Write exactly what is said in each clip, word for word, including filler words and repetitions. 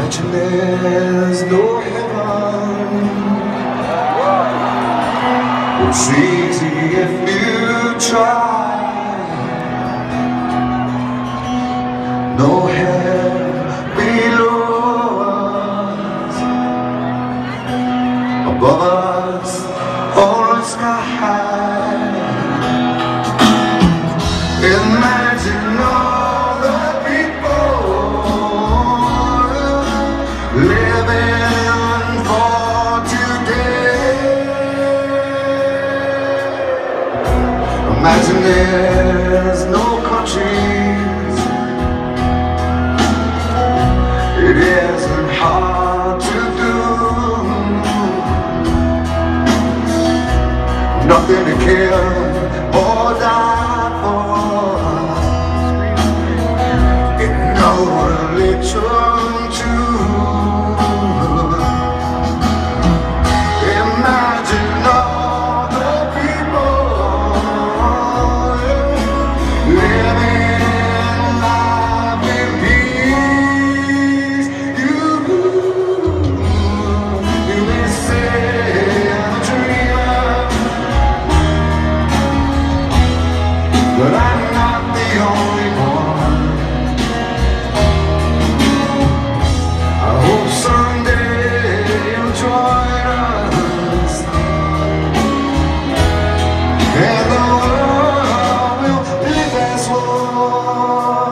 Imagine there's no heaven. It's easy if you try. No hell below us, above us, or sky high. Imagine all the people living for today. Imagine there's no countries. It isn't hard to do. Nothing to kill or die for. It no religion too. Imagine all the people living life in peace. You, you may say I'm a dreamer, but I'm not the only one. I hope someday you'll join us, and the world will live as one.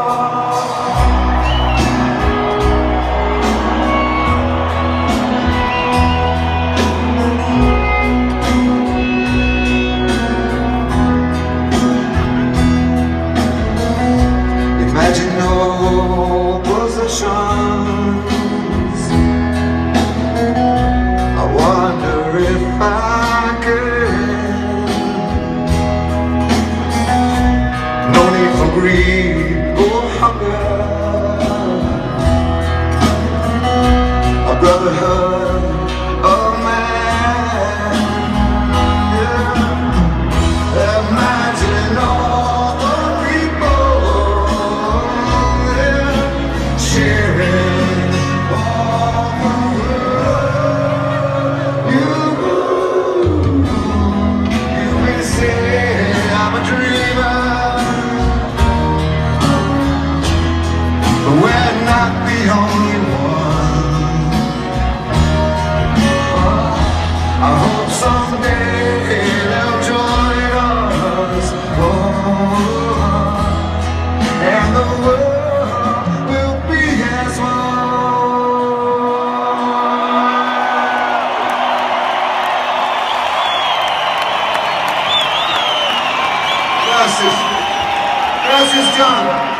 Imagine no possessions. I wonder if I can. No need for greed or hunger. A brotherhood of man. Yeah. Imagine all the people sharing all the world. You, you may say I'm a dreamer, but we're not the only one. I hope someday they'll join us, oh, and the world will be as one. Gracias. Gracias, John.